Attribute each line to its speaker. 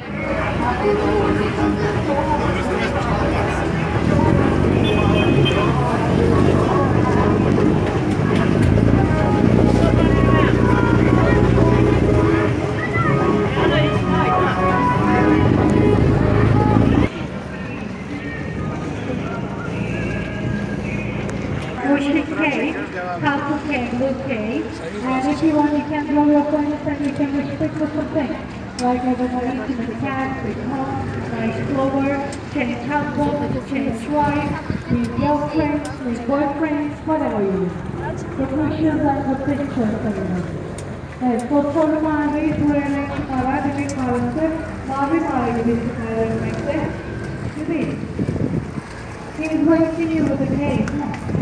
Speaker 1: Ocean cake, castle cake, blue cake, and if you want, you can draw your points and you can restrict for something. Like everybody can the cat, the home, nice flower, change husband, change wife, with girlfriends, with boyfriends, whatever you use. The questions and the pictures everybody. Fotoğraf mavi, buraya çıkarak bir karısı, mavi mavi bir çıkarak. He's waiting you with the cake.